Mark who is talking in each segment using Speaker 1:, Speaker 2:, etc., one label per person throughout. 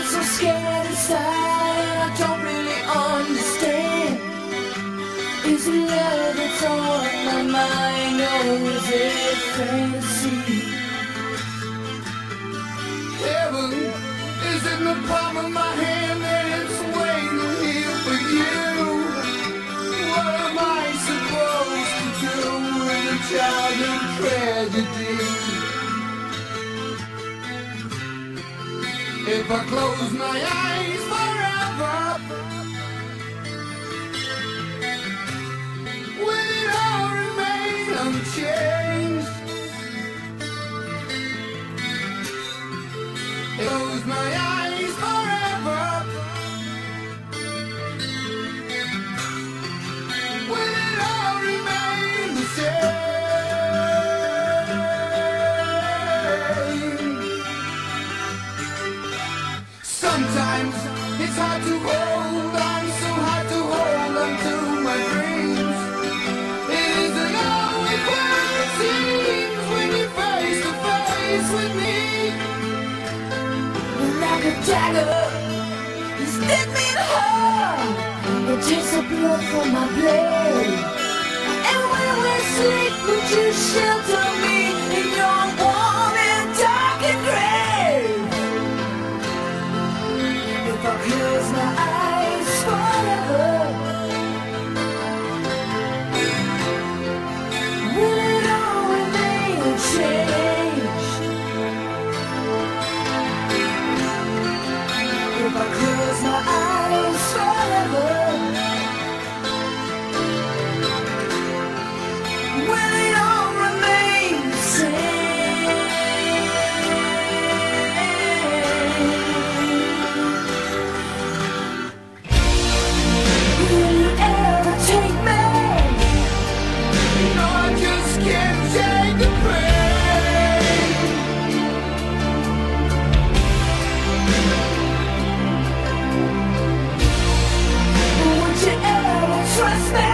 Speaker 1: get so scared inside and I don't really understand. Is it love that's on my mind or is it fantasy? Heaven is in the palm of my hand and it's waiting here for you. What am I supposed to do with a childhood tragedy? If I close my eyes forever, will it all remain unchanged? Close my eyes forever, will it all remain the same? Sometimes it's hard to hold on, so hard to hold on to my dreams. It isn't always what it seems when you're face to face with me. You're like a dagger, you stab me in the heart. It takes the blood from my blade. And when we sleep, would you shelter me in your warm and darkened grave? If I close my eyes forever, will it all remain unchanged? If I close my eyes forever, will it all remain the same? Will you ever take me? No, I just can't take the pain. Would you ever trust me?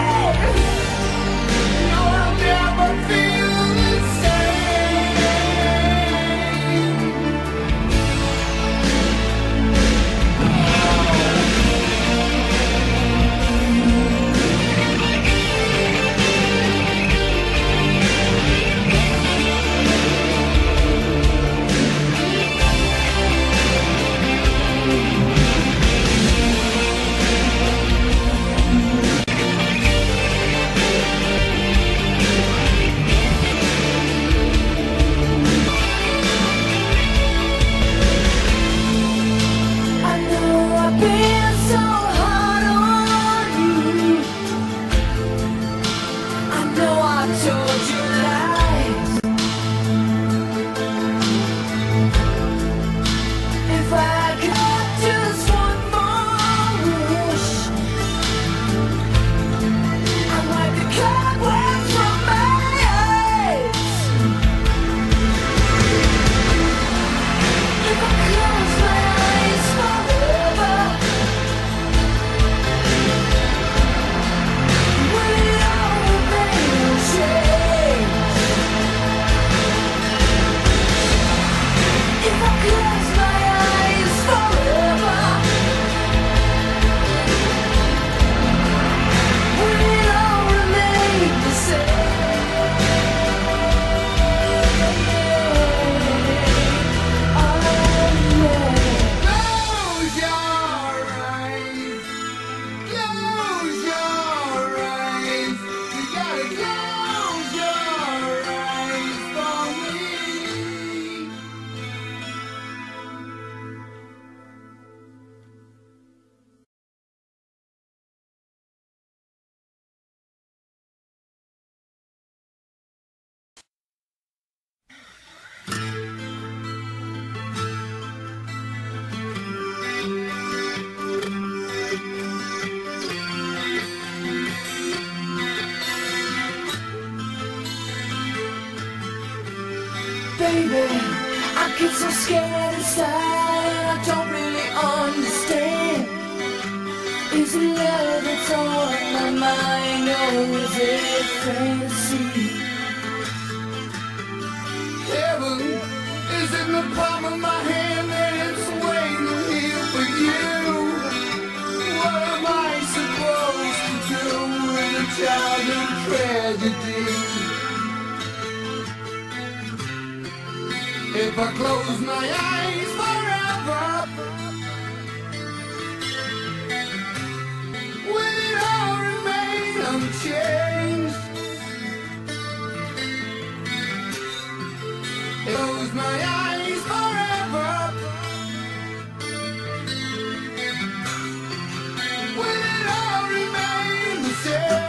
Speaker 1: No, I'll never feel the same. I know I've been so hard on you. I know I've told you lies. If I got just one more wish, I'd wipe the cobwebs from my eyes. If I close my eyes forever, will it all remain unchanged? If I close my eyes forever, will it all remain the same? Oh yeah. Close your eyes. Close your eyes. You gotta close your eyes for me. Baby, I get so scared inside and I don't really understand. Is it love that's on my mind or is it fantasy? Heaven is in the palm of my hand and it's waiting here childhood tragedy. If I close my eyes forever, will it all remain unchanged? Close my eyes forever, will it all remain the same?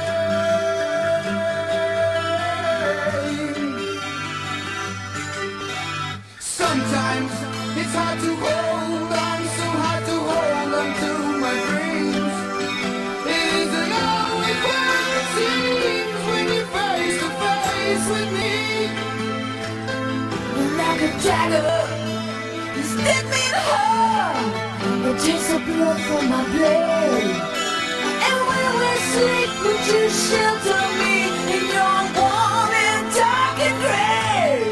Speaker 1: Sometimes it's hard to hold on, so hard to hold on to my dreams. It isn't always what it seems when you're face to face with me. You're like a dagger, you stab me in the heart. It takes the blood from my blade. And when we sleep, would you shelter me in your warm and darkened grave?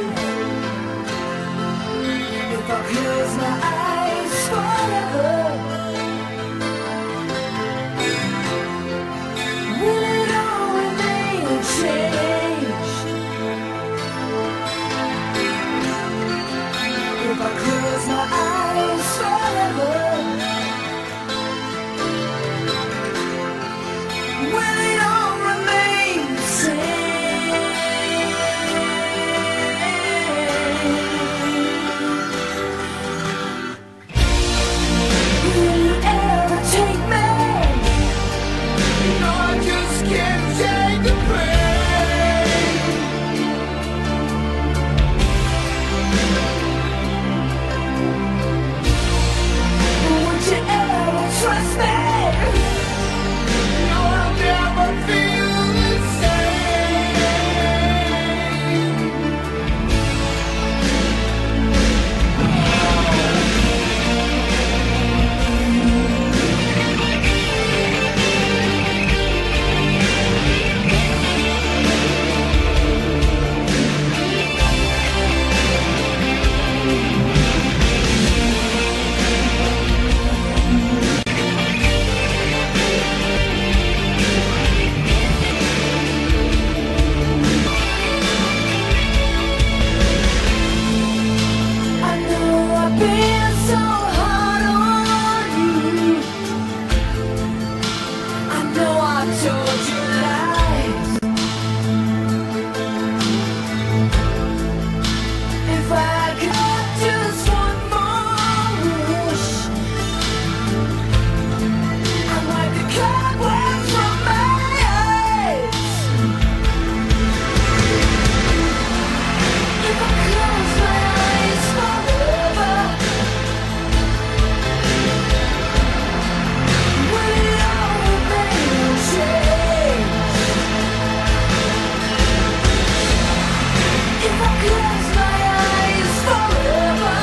Speaker 1: If I close my eyes forever, will it all remain unchanged? If I close my eyes forever, will it all remain the same? Will you ever take me? No, I just can't take the pain. Would you ever trust me? No, I'll never feel the same. I know I've been so hard on you. I know I've told you lies. If I got just one more wish, I'd wipe the cobwebs from my eyes. If I close my eyes forever, will it all remain unchanged? If I close my eyes forever,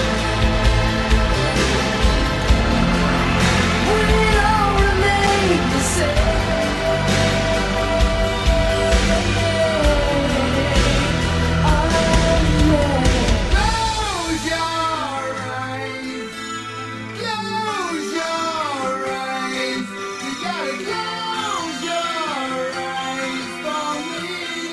Speaker 1: will it all remain the same? Close your eyes, close your eyes. You gotta close your eyes for me.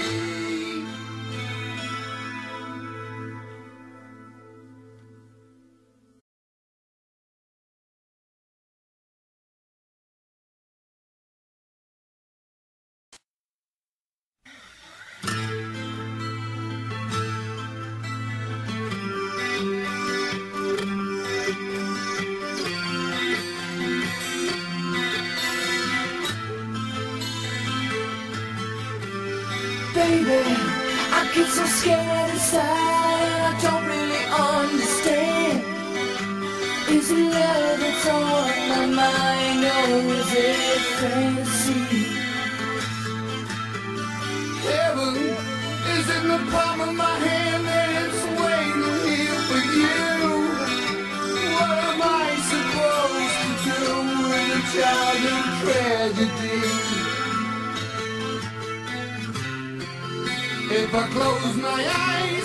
Speaker 1: Baby, I get so scared inside, I don't really understand. Is it love that's on my mind, or is it fantasy? Heaven is in the palm of my hand, and it's waiting here for you. What am I supposed to do in a childhood tragedy? If I close my eyes